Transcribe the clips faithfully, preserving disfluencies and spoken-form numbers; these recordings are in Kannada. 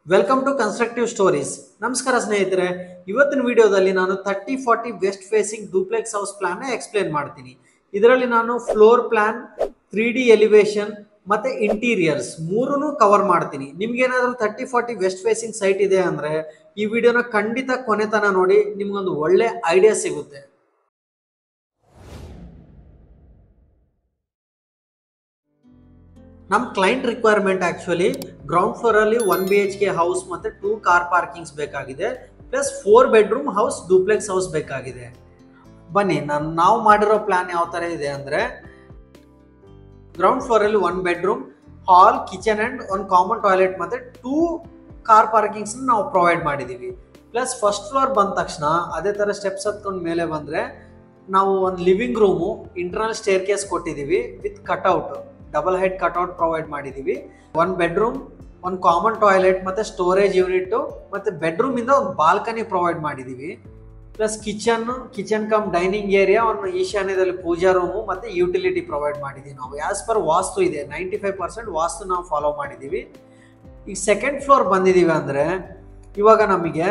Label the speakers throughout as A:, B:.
A: Welcome to constructive stories. ನಮಸ್ಕಾರ ಸ್ನೇಹಿತರೆ, ಇವತ್ತಿನ ವಿಡಿಯೋದಲ್ಲಿ ನಾನು thirty forty west facing duplex house plan explain ಮಾಡ್ತೀನಿ. ಇದರಲ್ಲಿ ನಾನು floor plan, three D elevation ಮತ್ತೆ ಇಂಟೀರಿಯರ್ಸ್ ಮೂರನ್ನು ಕವರ್ ಮಾಡ್ತೀನಿ. ನಿಮ್ಗೇನಾದ್ರೂ thirty forty west facing site ಇದೆ ಅಂದ್ರೆ ಈ ವಿಡಿಯೋನ ಖಂಡಿತ ಕೊನೆತನ ನೋಡಿ, ನಿಮ್ಗೊಂದು ಒಳ್ಳೆ ಐಡಿಯಾ ಸಿಗುತ್ತೆ. ನಮ್ಮ client requirement actually ground floor ಅಲ್ಲಿ one B H K house ಮತ್ತೆ ಟೂ ಕಾರ್ ಪಾರ್ಕಿಂಗ್ಸ್ ಬೇಕಾಗಿದೆ, plus four bedroom house duplex house ಬೇಕಾಗಿದೆ. ಬನ್ನಿ, ನಾನು ನಾವು ಮಾಡಿರೋ ಪ್ಲಾನ್ ಯಾವ ತರ ಇದೆ ಅಂದ್ರೆ, ಗ್ರೌಂಡ್ ಫ್ಲೋರ್ ಅಲ್ಲಿ one bedroom, hall, kitchen and one common toilet ಮತ್ತೆ ಟೂ ಕಾರ್ ಪಾರ್ಕಿಂಗ್ಸ್ ನಾವು ಪ್ರೊವೈಡ್ ಮಾಡಿದೀವಿ. ಪ್ಲಸ್ ಫಸ್ಟ್ ಫ್ಲೋರ್ ಬಂದ ತಕ್ಷಣ ಅದೇ ತರ ಸ್ಟೆಪ್ಸ್ ಹತ್ಕೊಂಡು ಮೇಲೆ ಬಂದ್ರೆ ನಾವು ಒಂದು living room, internal staircase ಕೊಟ್ಟಿದ್ದೀವಿ with cutout, double height cutout provide ಮಾಡಿದ್ದೀವಿ. ಒನ್ ಬೆಡ್ರೂಮ್, ಒಂದು ಕಾಮನ್ ಟಾಯ್ಲೆಟ್ ಮತ್ತೆ ಸ್ಟೋರೇಜ್ ಯೂನಿಟ್ ಮತ್ತೆ ಬೆಡ್ರೂಮ್ ಇಂದ ಒಂದು ಬಾಲ್ಕನಿ ಪ್ರೊವೈಡ್ ಮಾಡಿದ್ದೀವಿ. Plus kitchen kitchen cum dining area, ಒಂದು ಈಶಾನ್ಯದಲ್ಲಿ ಪೂಜಾ ರೂಮು ಮತ್ತೆ ಯುಟಿಲಿಟಿ ಪ್ರೊವೈಡ್ ಮಾಡಿದ್ದೀವಿ. ನಾವು ಆಸ್ ಪರ್ ವಾಸ್ತು ಇದೆ, ನೈಂಟಿ ಫೈವ್ ಪರ್ಸೆಂಟ್ ವಾಸ್ತು ನಾವು ಫಾಲೋ ಮಾಡಿದ್ದೀವಿ. ಈಗ ಸೆಕೆಂಡ್ ಫ್ಲೋರ್ ಬಂದಿದ್ದೀವಿ ಅಂದ್ರೆ ಇವಾಗ ನಮಗೆ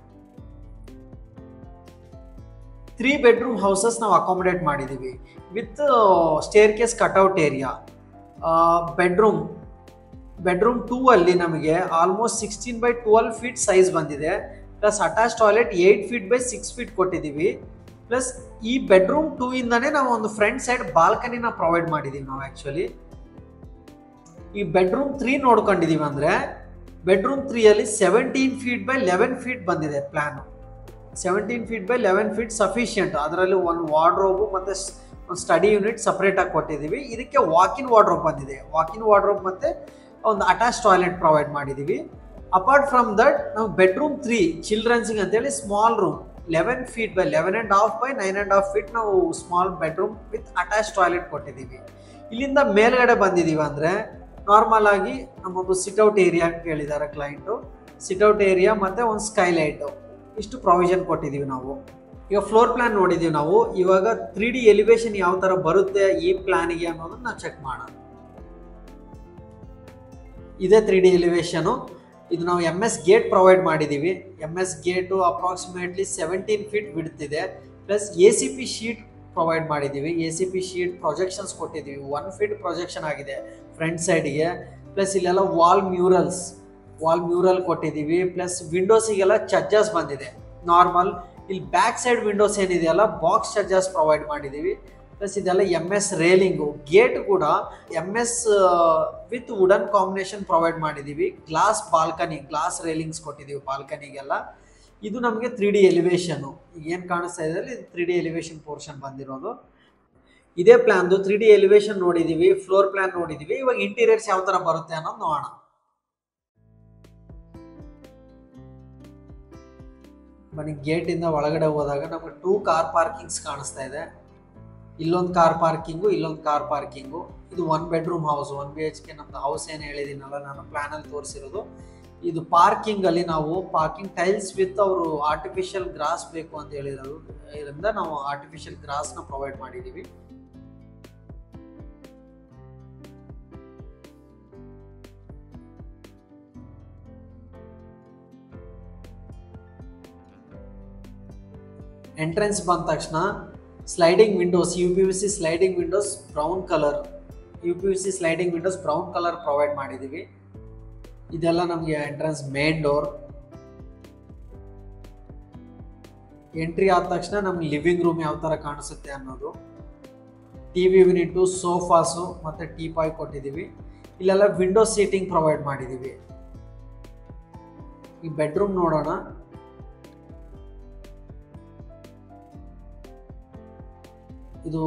A: ತ್ರೀ ಬೆಡ್ರೂಮ್ ಹೌಸಸ್ ನಾವು ಅಕಾಮಿಡೇಟ್ ಮಾಡಿದ್ದೀವಿ with staircase cutout area. Bedroom bedroom two ಅಲ್ಲಿ ನಮಗೆ almost sixteen by twelve feet size ಬಂದಿದೆ. Plus attach toilet eight feet by six feet ಕೊಟ್ಟಿದ್ದೀವಿ. ಪ್ಲಸ್ ಈ ಬೆಡ್ರೂಮ್ ಟೂ ಇಂದಾನೆ ನಾವು ಒಂದು ಫ್ರಂಟ್ ಸೈಡ್ ಬಾಲ್ಕನಿನ ಪ್ರೊವೈಡ್ ಮಾಡಿದ್ದೀವಿ ನಾವು ಆಕ್ಚುಲಿ. ಈ ಬೆಡ್ರೂಮ್ ತ್ರೀ ನೋಡ್ಕೊಂಡಿದೀವಿ ಅಂದ್ರೆ ಬೆಡ್ರೂಮ್ ತ್ರೀ ಅಲ್ಲಿ seventeen feet by eleven feet ಬಂದಿದೆ plan. Seventeen feet by eleven feet sufficient. ಅದರಲ್ಲಿ ಒಂದು ವಾರ್ಡ್ರೋಬು ಮತ್ತೆ ಒಂದು ಸ್ಟಡಿ ಯೂನಿಟ್ ಸಪ್ರೇಟ್ ಆಗಿ ಕೊಟ್ಟಿದ್ದೀವಿ. ಇದಕ್ಕೆ ವಾಕಿನ್ ವಾರ್ಡ್ರೋಬ್ ಬಂದಿದೆ, ವಾಕಿನ್ ವಾರ್ಡ್ರೋಬ್ ಮತ್ತೆ ಒಂದು ಅಟ್ಯಾಚ್ ಟಾಯ್ಲೆಟ್ ಪ್ರೊವೈಡ್ ಮಾಡಿದ್ದೀವಿ. ಅಪಾರ್ಟ್ ಫ್ರಮ್ ದಟ್ ನಾವು ಬೆಡ್ರೂಮ್ ತ್ರೀ ಚಿಲ್ಡ್ರನ್ಸಿಗೆ ಅಂತೇಳಿ small room, eleven feet by eleven and half by nine and half feet ನಾವು small bedroom with attach toilet ಕೊಟ್ಟಿದ್ದೀವಿ. ಇಲ್ಲಿಂದ ಮೇಲ್ಗಡೆ ಬಂದಿದ್ದೀವಿ ಅಂದ್ರೆ ನಾರ್ಮಲ್ ಆಗಿ ನಮ್ಮೊಂದು ಸಿಟ್ಔಟ್ ಏರಿಯಾ ಕೇಳಿದ್ದಾರೆ ಕ್ಲೈಂಟು. ಸಿಟ್ಔಟ್ ಏರಿಯಾ ಮತ್ತೆ ಒಂದು ಸ್ಕೈಲೈಟು, ಇಷ್ಟು ಪ್ರೊವಿಷನ್ ಕೊಟ್ಟಿದ್ದೀವಿ ನಾವು. ಈಗ ಫ್ಲೋರ್ ಪ್ಲಾನ್ ನೋಡಿದ್ದೀವಿ ನಾವು. ಇವಾಗ ತ್ರೀ ಡಿ ಎಲಿವೇಶನ್ ಯಾವ ತರ ಬರುತ್ತೆ ಈ ಪ್ಲಾನಿಗೆ ಅನ್ನೋದನ್ನ ನಾವು ಚೆಕ್ ಮಾಡೋಣ. ಇದೇ ತ್ರೀ ಡಿ ಎಲಿವೇಶನು. ಇದು ನಾವು ಎಮ್ ಎಸ್ ಗೇಟ್ ಪ್ರೊವೈಡ್ ಮಾಡಿದ್ದೀವಿ. M S gate approximately seventeen feet ಬಿಡ್ತಿದೆ. Plus A C P sheet provide ಮಾಡಿದ್ದೀವಿ. A C P sheet projections ಕೊಟ್ಟಿದ್ದೀವಿ. ಒನ್ ಫೀಟ್ ಪ್ರೊಜೆಕ್ಷನ್ ಆಗಿದೆ ಫ್ರಂಟ್ ಸೈಡ್ಗೆ. ಪ್ಲಸ್ ಇಲ್ಲೆಲ್ಲ ವಾಲ್ ಮ್ಯೂರಲ್ಸ್ ವಾಲ್ ಮ್ಯೂರಲ್ ಕೊಟ್ಟಿದ್ದೀವಿ. ಪ್ಲಸ್ ವಿಂಡೋಸಿಗೆಲ್ಲ ಚಜ್ಜಸ್ ಬಂದಿದೆ ನಾರ್ಮಲ್. ಇಲ್ಲಿ ಬ್ಯಾಕ್ ಸೈಡ್ ವಿಂಡೋಸ್ ಏನಿದೆಯಲ್ಲ ಬಾಕ್ಸ್ ಚಜ್ಜಸ್ ಪ್ರೊವೈಡ್ ಮಾಡಿದ್ದೀವಿ. ಪ್ಲಸ್ ಇದೆಲ್ಲ ಎಮ್ ಎಸ್ ರೇಲಿಂಗು. ಗೇಟ್ ಕೂಡ M S with wooden combination provide ಮಾಡಿದ್ದೀವಿ. ಗ್ಲಾಸ್ ಬಾಲ್ಕನಿ, ಗ್ಲಾಸ್ ರೇಲಿಂಗ್ಸ್ ಕೊಟ್ಟಿದ್ದೀವಿ ಬಾಲ್ಕನಿಗೆಲ್ಲ. ಇದು ನಮಗೆ ತ್ರೀ ಡಿ ಎಲಿವೇಶನು. ಏನು ಕಾಣಿಸ್ತಾ ಇದೆ ಇದು ತ್ರೀ ಡಿ ಎಲಿವೇಶನ್ ಪೋರ್ಷನ್ ಬಂದಿರೋದು. ಇದೇ ಪ್ಲಾನ್ದು ತ್ರೀ ಡಿ ಎಲಿವೇಶನ್ ನೋಡಿದ್ದೀವಿ, ಫ್ಲೋರ್ ಪ್ಲಾನ್ ನೋಡಿದ್ದೀವಿ. ಇವಾಗ ಇಂಟೀರಿಯರ್ಸ್ ಯಾವ ಥರ ಬರುತ್ತೆ ಅನ್ನೋದು ನೋಡೋಣ. ಬನ್ನಿ, ಗೇಟಿಂದ ಒಳಗಡೆ ಹೋದಾಗ ನಮಗೆ ಟೂ ಕಾರ್ ಪಾರ್ಕಿಂಗ್ಸ್ ಕಾಣಿಸ್ತಾ ಇದೆ. ಇಲ್ಲೊಂದು ಕಾರ್ ಪಾರ್ಕಿಂಗು, ಇಲ್ಲೊಂದು ಕಾರ್ ಪಾರ್ಕಿಂಗು. ಇದು one bedroom house, one B H K ನಮ್ದು ಹೌಸ್ ಏನು ಹೇಳಿದ್ದೀನಲ್ಲ ನಾನು ಪ್ಲಾನಲ್ಲಿ ತೋರಿಸಿರೋದು. ಇದು ಪಾರ್ಕಿಂಗ್ ಅಲ್ಲಿ ನಾವು ಪಾರ್ಕಿಂಗ್ ಟೈಲ್ಸ್ ವಿತ್ ಅವರು ಆರ್ಟಿಫಿಷಿಯಲ್ ಗ್ರಾಸ್ ಬೇಕು ಅಂತ ಹೇಳಿರೋದು ಇದರಿಂದ ನಾವು ಆರ್ಟಿಫಿಷಿಯಲ್ ಗ್ರಾಸ್ನ ಪ್ರೊವೈಡ್ ಮಾಡಿದ್ದೀವಿ. ಎಂಟ್ರೆನ್ಸ್ ಬಂದ ತಕ್ಷಣ sliding windows, U P V C sliding windows brown colour, U P V C sliding windows brown colour provide ಮಾಡಿದ್ದೀವಿ. ಇದೆಲ್ಲ ನಮಗೆ ಎಂಟ್ರೆನ್ಸ್ ಮೇನ್ ಡೋರ್. ಎಂಟ್ರಿ ಆದ ತಕ್ಷಣ ನಮ್ಗೆ ಲಿವಿಂಗ್ ರೂಮ್ ಯಾವ ಥರ ಕಾಣಿಸುತ್ತೆ ಅನ್ನೋದು. ಟಿ ವಿ ಯೂನಿಟು, ಸೋಫಾಸು ಮತ್ತು ಟೀ ಪಾಯ್ ಕೊಟ್ಟಿದ್ದೀವಿ. ಇಲ್ಲೆಲ್ಲ ವಿಂಡೋ ಸೀಟಿಂಗ್ ಪ್ರೊವೈಡ್ ಮಾಡಿದ್ದೀವಿ. ಈ ಬೆಡ್ರೂಮ್ ನೋಡೋಣ. ಇದು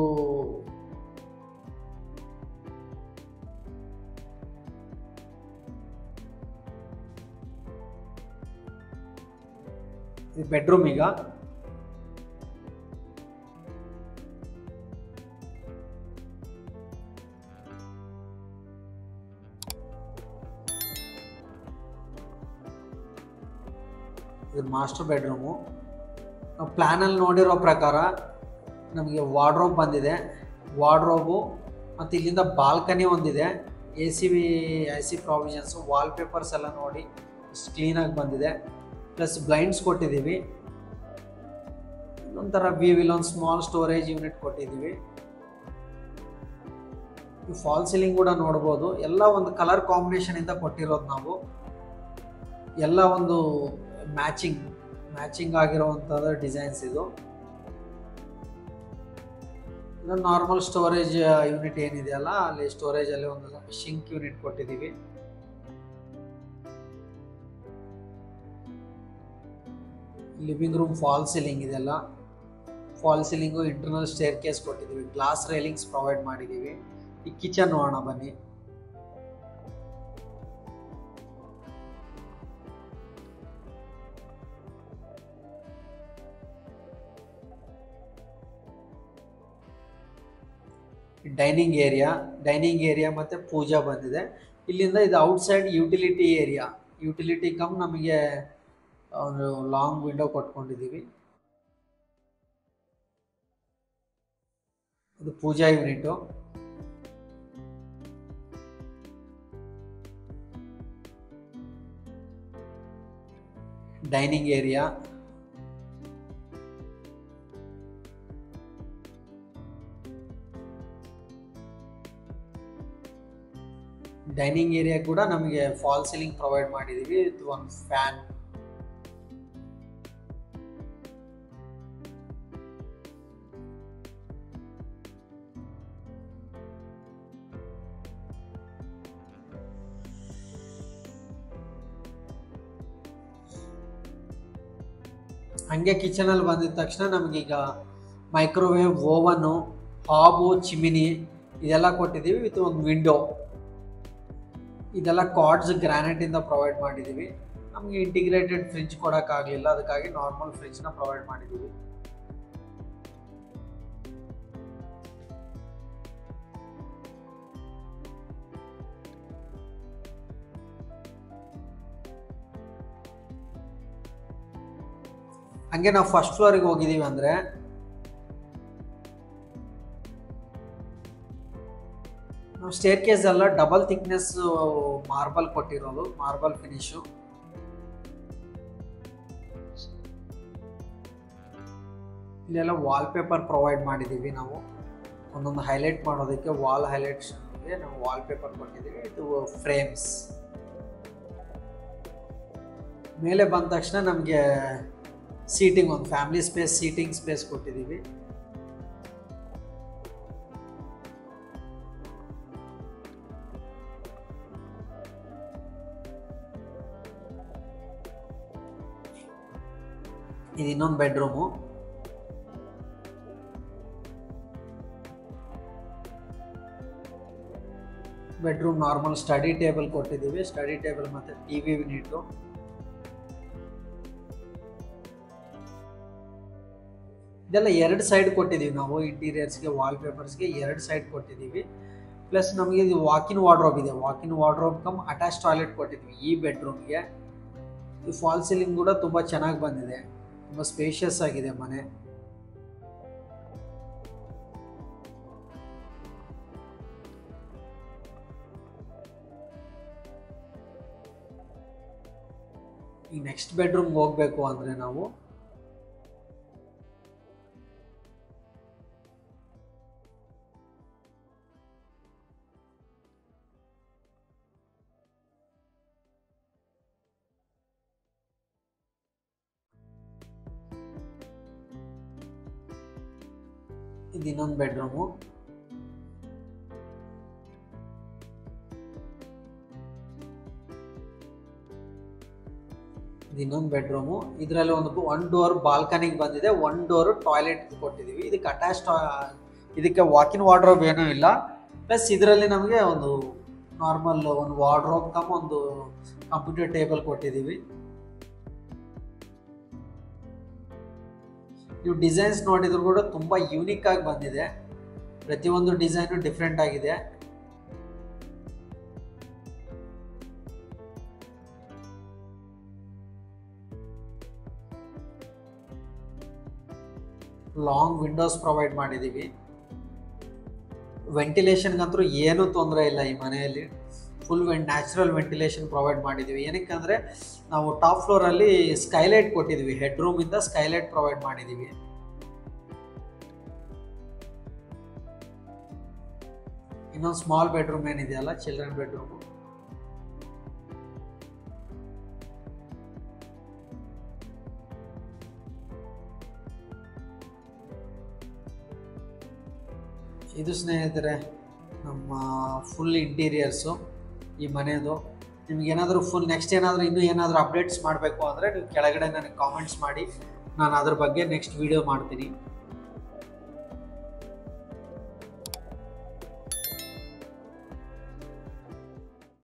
A: ಬೆಡ್ರೂಮ್. ಈಗ ಇದು ಮಾಸ್ಟರ್ ಬೆಡ್ರೂಮು. ನಾವು ಪ್ಲಾನಲ್ಲಿ ನೋಡಿರೋ ಪ್ರಕಾರ ನಮಗೆ ವಾರ್ಡ್ರೋಬ್ ಬಂದಿದೆ. ವಾರ್ಡ್ರೋಬು ಮತ್ತು ಇಲ್ಲಿಂದ ಬಾಲ್ಕನಿ ಒಂದಿದೆ. A C V A C provisions, wallpapers ಎಲ್ಲ ನೋಡಿ ಇಷ್ಟು ಕ್ಲೀನಾಗಿ ಬಂದಿದೆ. ಪ್ಲಸ್ ಬ್ಲೈಂಡ್ಸ್ ಕೊಟ್ಟಿದ್ದೀವಿ. ಒಂಥರ ವಿ ವಿಲ್ ಒಂದು ಸ್ಮಾಲ್ ಸ್ಟೋರೇಜ್ ಯೂನಿಟ್ ಕೊಟ್ಟಿದ್ದೀವಿ. ಈ ಫಾಲ್ ಸೀಲಿಂಗ್ ಕೂಡ ನೋಡ್ಬೋದು. ಎಲ್ಲ ಒಂದು ಕಲರ್ ಕಾಂಬಿನೇಷನಿಂದ ಕೊಟ್ಟಿರೋದು ನಾವು. ಎಲ್ಲ ಒಂದು ಮ್ಯಾಚಿಂಗ್ ಮ್ಯಾಚಿಂಗ್ ಆಗಿರೋವಂಥದ್ದು ಡಿಸೈನ್ಸ್ ಇದು. ಇದು ನಾರ್ಮಲ್ ಸ್ಟೋರೇಜ್ ಯೂನಿಟ್ ಏನಿದೆಯಲ್ಲ, ಅಲ್ಲಿ ಸ್ಟೋರೇಜಲ್ಲಿ ಒಂದು ಶಿಂಕ್ ಯೂನಿಟ್ ಕೊಟ್ಟಿದ್ದೀವಿ. ಲಿವಿಂಗ್ ರೂಮ್ ಫಾಲ್ ಸೀಲಿಂಗ್ ಇದೆಲ್ಲ. Fall ceiling internal staircase ಕೊಟ್ಟಿದ್ದೀವಿ. ಗ್ಲಾಸ್ ರೈಲಿಂಗ್ಸ್ ಪ್ರೊವೈಡ್ ಮಾಡಿದ್ದೀವಿ. ಈ ಕಿಚನ್ ನೋಡೋಣ ಬನ್ನಿ. ಡೈನಿಂಗ್ ಏರಿಯಾ ಡೈನಿಂಗ್ ಏರಿಯಾ ಮತ್ತು ಪೂಜಾ ಬಂದಿದೆ. ಇಲ್ಲಿಂದ ಇದು outside utility area. Utility cum ನಮಗೆ ಒಂದು ಲಾಂಗ್ ವಿಂಡೋ ಕೊಟ್ಕೊಂಡಿದ್ದೀವಿ. ಇದು puja unit. Dining area, dining area ಕೂಡ ನಮಗೆ ಫಾಲ್ ಸೀಲಿಂಗ್ ಪ್ರೊವೈಡ್ ಮಾಡಿದ್ದೀವಿ. ಇದು ಒಂದು ಫ್ಯಾನ್. ಹಂಗೆ ಕಿಚನಲ್ಲಿ ಬಂದಿದ ತಕ್ಷಣ ನಮಗೀಗ ಮೈಕ್ರೋವೇವ್, ಓವನು, ಹಾಬು, ಚಿಮಿನಿ ಇದೆಲ್ಲ ಕೊಟ್ಟಿದ್ದೀವಿ. ವಿತ್ ಒಂದು ವಿಂಡೋ. ಇದೆಲ್ಲ ಕಾರ್ಡ್ಸ್ ಗ್ರಾನೈಟಿಂದ ಪ್ರೊವೈಡ್ ಮಾಡಿದ್ದೀವಿ. ನಮಗೆ ಇಂಟಿಗ್ರೇಟೆಡ್ ಫ್ರಿಡ್ಜ್ ಕೊಡೋಕ್ಕಾಗಲಿಲ್ಲ, ಅದಕ್ಕಾಗಿ ನಾರ್ಮಲ್ ಫ್ರಿಡ್ಜ್ನ ಪ್ರೊವೈಡ್ ಮಾಡಿದ್ದೀವಿ. ಹಂಗೆ ನಾವು ಫಸ್ಟ್ ಫ್ಲೋರಿಗೆ ಹೋಗಿದ್ದೀವಿ ಅಂದರೆ ನಾವು ಸ್ಟೇರ್ ಕೇಸ್ ಎಲ್ಲ ಡಬಲ್ ಥಿಕ್ನೆಸ್ ಮಾರ್ಬಲ್ ಕೊಟ್ಟಿರೋದು, ಮಾರ್ಬಲ್ ಫಿನಿಶು. ಇಲ್ಲೆಲ್ಲ ವಾಲ್ ಪೇಪರ್ ಪ್ರೊವೈಡ್ ಮಾಡಿದ್ದೀವಿ ನಾವು. ಒಂದೊಂದು ಹೈಲೈಟ್ ಮಾಡೋದಕ್ಕೆ ವಾಲ್ ಹೈಲೈಟ್ಸ್ಗೆ ನಾವು ವಾಲ್ ಪೇಪರ್ ಕೊಟ್ಟಿದ್ದೀವಿ. ಇದು ಫ್ರೇಮ್ಸ್. ಮೇಲೆ ಬಂದ ತಕ್ಷಣ ನಮಗೆ ಸೀಟಿಂಗ್, ಒಂದು ಫ್ಯಾಮಿಲಿ ಸ್ಪೇಸ್, ಸೀಟಿಂಗ್ ಸ್ಪೇಸ್ ಕೊಟ್ಟಿದ್ದೀವಿ. ಇದು ಇನ್ನೊಂದು bedroom. Bedroom normal study table ಕೊಟ್ಟಿದ್ದೀವಿ. ಸ್ಟಡಿ ಟೇಬಲ್ ಮತ್ತು ಟಿ ವಿ ಯೂನಿಟು. ಇದೆಲ್ಲ ಎರಡು ಸೈಡ್ ಕೊಟ್ಟಿದ್ದೀವಿ ನಾವು. ಇಂಟೀರಿಯರ್ಸ್ಗೆ, ವಾಲ್ ಪೇಪರ್ಸ್ಗೆ ಎರಡು ಸೈಡ್ ಕೊಟ್ಟಿದ್ದೀವಿ. ಪ್ಲಸ್ ನಮಗೆ ಇದು ವಾಕಿನ್ ವಾರ್ಡ್ರೋಬ್ ಇದೆ. Walk in wardrobe cum attach toilet ಕೊಟ್ಟಿದ್ವಿ ಈ ಬೆಡ್ರೂಮ್ಗೆ. ಈ ಫಾಲ್ ಸೀಲಿಂಗ್ ಕೂಡ ತುಂಬ ಚೆನ್ನಾಗಿ ಬಂದಿದೆ. ತುಂಬ ಸ್ಪೇಷಿಯಸ್ ಆಗಿದೆ ಮನೆ. ಈ ನೆಕ್ಸ್ಟ್ ಬೆಡ್ರೂಮ್ಗೆ ಹೋಗಬೇಕು ಅಂದರೆ ನಾವು ಇದು ಇನ್ನೊಂದು ಬೆಡ್ರೂಮು. ಇದು ಇನ್ನೊಂದು ಬೆಡ್ರೂಮು. ಇದರಲ್ಲಿ ಒಂದು ಒನ್ ಡೋರ್ ಬಾಲ್ಕನಿಗೆ ಬಂದಿದೆ, ಒನ್ ಡೋರು ಟಾಯ್ಲೆಟ್ ಕೊಟ್ಟಿದ್ದೀವಿ. ಇದಕ್ಕೆ ಅಟ್ಯಾಚ್ ಇದಕ್ಕೆ ವಾಕಿನ್ ವಾರ್ಡ್ರೋಬ್ ಏನೂ ಇಲ್ಲ. ಪ್ಲಸ್ ಇದರಲ್ಲಿ ನಮಗೆ ಒಂದು ನಾರ್ಮಲ್ ಒಂದು ವಾರ್ಡ್ರೋಬ್ ಕಮ್ ಒಂದು ಕಂಪ್ಯೂಟರ್ ಟೇಬಲ್ ಕೊಟ್ಟಿದ್ದೀವಿ. ನೀವು ಡಿಸೈನ್ಸ್ ನೋಡಿದ್ರು ಕೂಡ ತುಂಬ ಯೂನಿಕ್ ಆಗಿ ಬಂದಿದೆ. ಪ್ರತಿಯೊಂದು ಡಿಸೈನು ಡಿಫ್ರೆಂಟ್ ಆಗಿದೆ. ಲಾಂಗ್ ವಿಂಡೋಸ್ ಪ್ರೊವೈಡ್ ಮಾಡಿದ್ದೀವಿ. ವೆಂಟಿಲೇಷನ್ಗಂತೂ ಏನೂ ತೊಂದರೆ ಇಲ್ಲ ಈ ಮನೆಯಲ್ಲಿ. Full vent natural ventilation provide ಮಾಡಿದ್ದೀವಿ. ಏನಕ್ಕೆ ಅಂದರೆ ನಾವು ಟಾಪ್ ಫ್ಲೋರಲ್ಲಿ ಸ್ಕೈಲೈಟ್ ಕೊಟ್ಟಿದ್ದೀವಿ, ಹೆಡ್ ರೂಮಿಂದ ಸ್ಕೈಲೈಟ್ ಪ್ರೊವೈಡ್ ಮಾಡಿದ್ದೀವಿ. ಇನ್ನೊಂದು ಸ್ಮಾಲ್ ಬೆಡ್ರೂಮ್ ಏನಿದೆಯಲ್ಲ, ಚಿಲ್ಡ್ರನ್ ಬೆಡ್ರೂಮು, ಇದು ಸ್ನೇಹಿತರೆ ನಮ್ಮ ಫುಲ್ ಇಂಟೀರಿಯರ್ಸು ಈ ಮನೆಯದು. ನಿಮ್ಗೇನಾದರೂ ಫುಲ್ ನೆಕ್ಸ್ಟ್ ಏನಾದರೂ ಇನ್ನೂ ಏನಾದರೂ ಅಪ್ಡೇಟ್ಸ್ ಮಾಡಬೇಕು ಅಂದರೆ ನೀವು ಕೆಳಗಡೆ ನನಗೆ ಕಾಮೆಂಟ್ಸ್ ಮಾಡಿ, ನಾನು ಅದ್ರ ಬಗ್ಗೆ ನೆಕ್ಸ್ಟ್ ವೀಡಿಯೋ ಮಾಡ್ತೀನಿ.